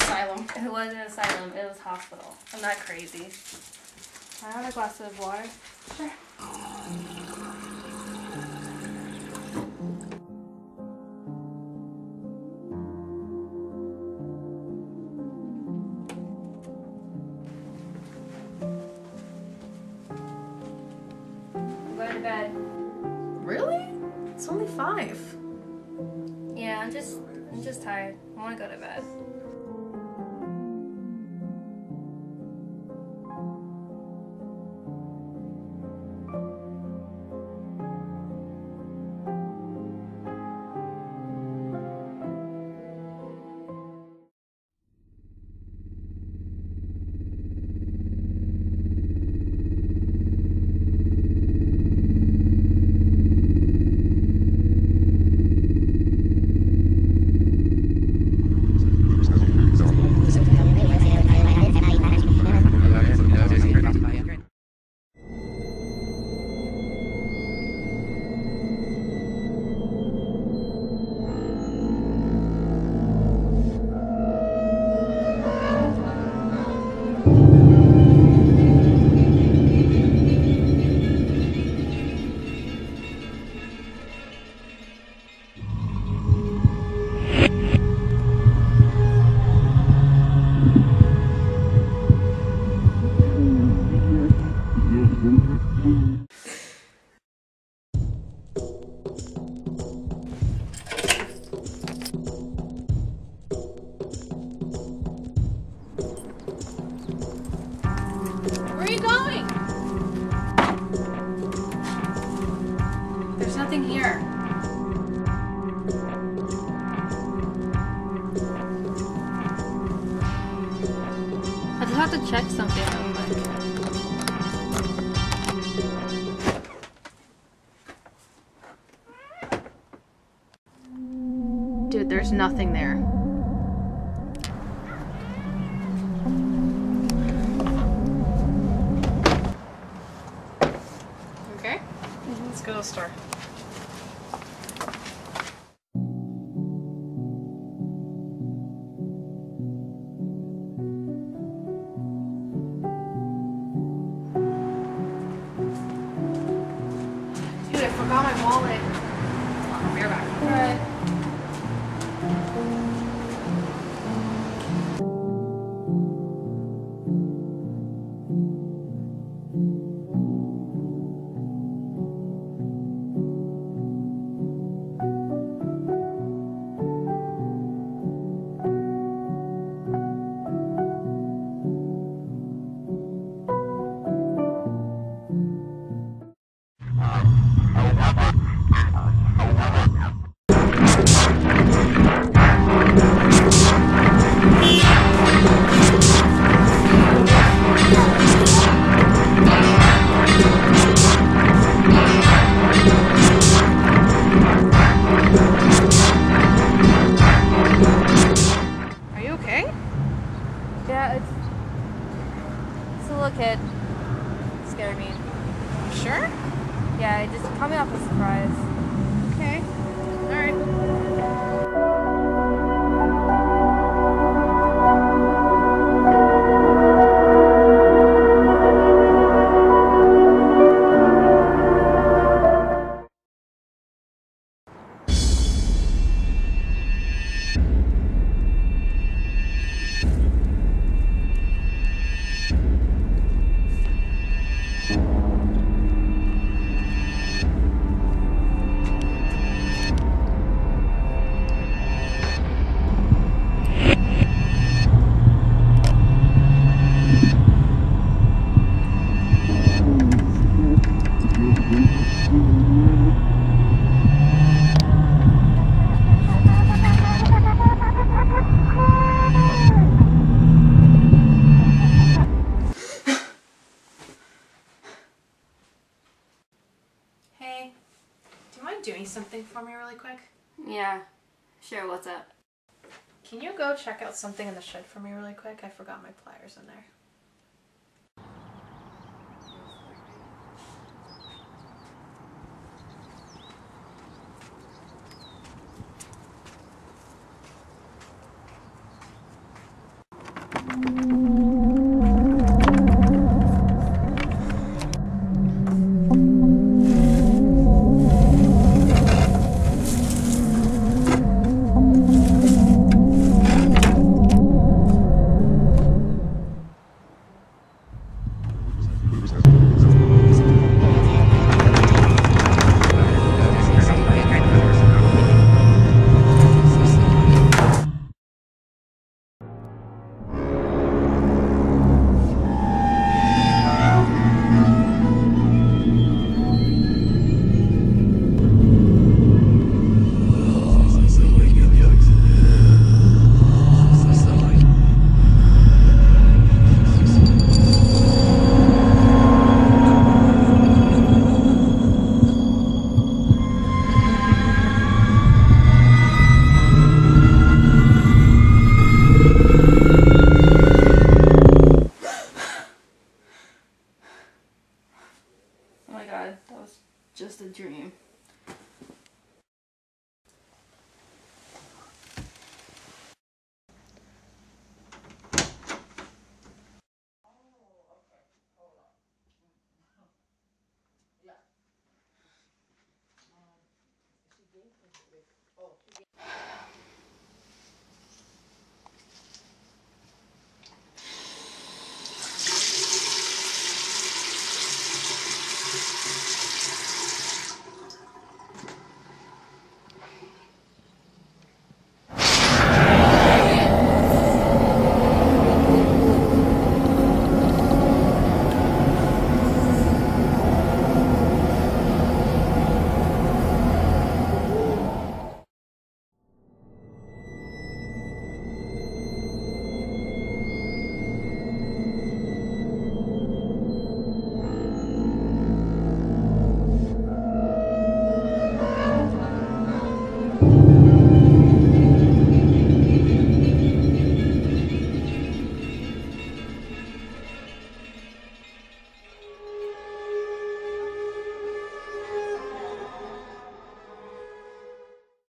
asylum. It wasn't an asylum, it was hospital. I'm not crazy. I have a glass of water. Sure. I'm going to bed. Really? It's only 5. Yeah, I'm just tired. I want to go to bed. Where are you going? There's nothing here. I just have to check something real quick. Dude, there's nothing there. Okay? Let's go to the store. Dude, I forgot my wallet. I'll be right back. Alright. Are you okay? Yeah, it's a little kid. Scared me. Sure? Yeah, it just caught me off a surprise. Okay. Alright. Hey, do you mind doing something for me really quick? Yeah. Sure, what's up? Can you go check out something in the shed for me really quick? I forgot my pliers in there.